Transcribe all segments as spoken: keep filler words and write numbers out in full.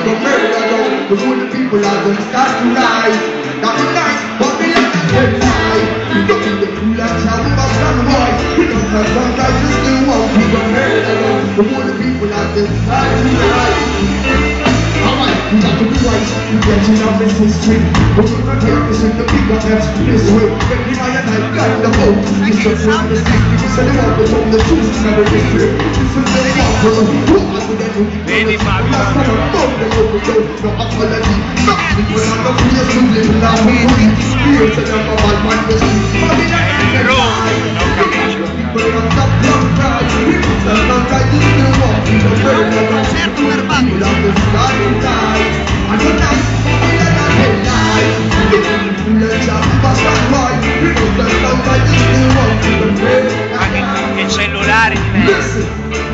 go murder down. The whole the people are gonna start to rise. Not the night, but the light and light. Look at the cool and shout about some boy. We don't have some guys just still won't be go murder down. The whole the people are gonna start to rise. Alright, we got to be right. We get you now this history. But we're not here to sing the big up this way. Every night and night got the hope. It's just one the stick. We said the one from the truth. Never this way. This is the one for the who are the devil. Vedi Fabio. No apology. People are not here to live now. Here to them about my message. People are not young guys. People are not right to the wall. People are not people are the starting guys. And the night, we are not the light. People are just passing by. People are not right to the wall. People are Anche il cellulare di me. listen.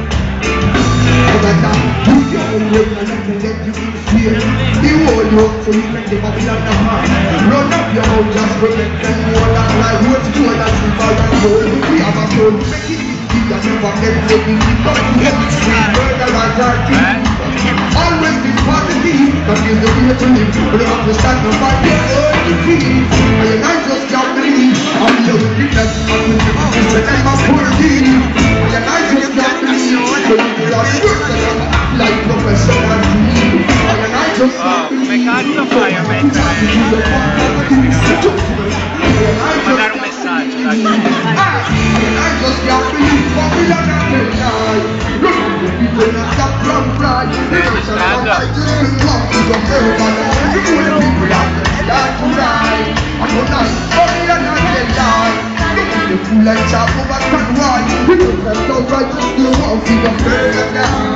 Like that, do your own work and let me let you in fear. You hold you up so you can give up your heart. Run up your own just protect them more than life. What's more than silver and gold? We have a soul, make it easy and never get ready. But you have to see murder and dark. Always be positive, that is the way to live. But you have to stand up by your own defeat. And your night just can't believe. I'm the only witness, I'm the witness, and I'm a poor deed. And your night just can't believe. Like professional team. Oh, come cazzo fai a mettere? Mandare un messaggio, dai. Like chop over and wide, we don't have no right to do what we don't